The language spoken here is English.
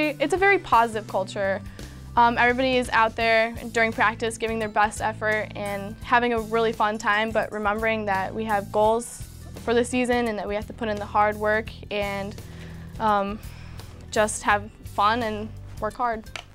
it's a very positive culture. Everybody is out there during practice giving their best effort and having a really fun time, but remembering that we have goals for the season and that we have to put in the hard work and just have fun and work hard.